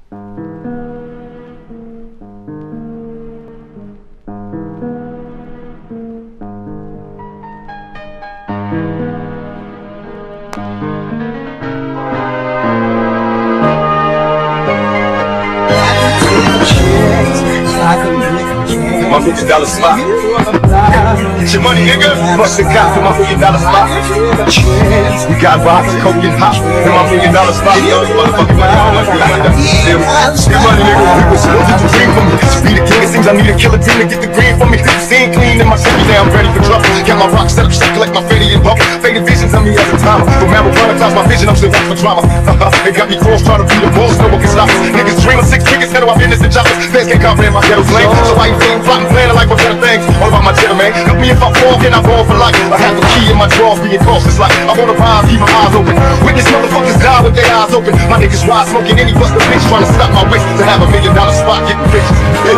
My $50 spot. Get your money, nigga. Bust the cop in my $1,000,000 spot. We got rocks, coke and hot in my $1,000,000 spot. Motherfucking money, get money, nigga. People salute to dream for me. Be the king, it seems I need a killer team to get the green for me. Cause the scene clean in my city, now I'm ready for trouble. Got my rocks set up, shit, collect my faded and bubble. Faded visions on me as a timer. From marijuana clouds my vision, I'm still watching for drama. They got me cross trying to beat the balls, no one can stop us. Niggas dream of 6 figures, head of our business and choppers. Fans can't comprehend my ghetto's lane. So why you think plotting, planning like what kind of things? All about my cheddar, man. Help me if I fall, then I fall for life. I have the key in my drawers, being cautious like I wanna rhyme, keep my eyes open. Witness motherfuckers die with their eyes open. My niggas ride smoking any bust the bitch, trying to stop my waist to have a $1,000,000 spot, getting bitches.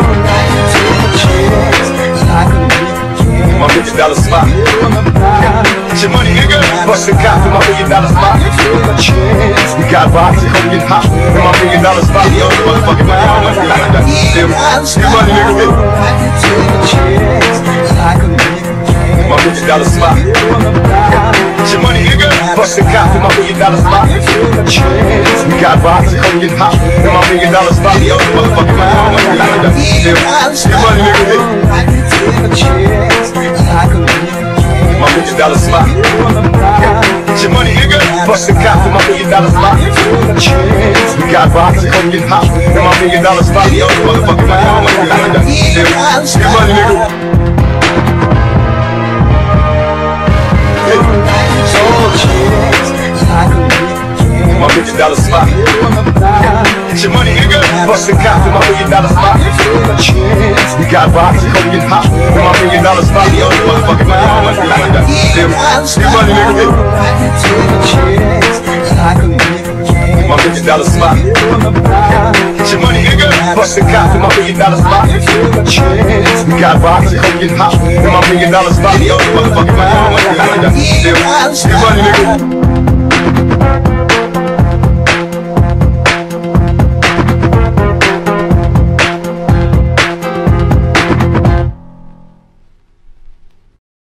My $50 spot. Get your money, nigga. Bust the cop in my $1,000,000 spot. We got rocks, coke and hot in my $1,000,000 spot. Motherfucking money, get money, nigga. My $50 spot. Get your money, nigga. Bust the cop in my $1,000,000 spot. We got rocks, coke and hot in my $1,000,000 spot. Motherfucking money, get money, nigga. My $50 spot. Get your money, nigga. Bust the cop in my $1,000,000 spot. We got rocks, coke and hot in my $1,000,000 spot. Motherfucking money, get money, nigga. My $50 spot. Get your money, nigga. Bust the cop in my $1,000,000 spot. We got rocks, coke and hot in my $1,000,000 spot. Motherfucking money, get money, nigga. My $50 spot. Get your money, nigga. Bust the cop in my $1,000,000 spot. We got rocks, coke and hot in my $1,000,000 spot. Motherfucking money, get money, nigga.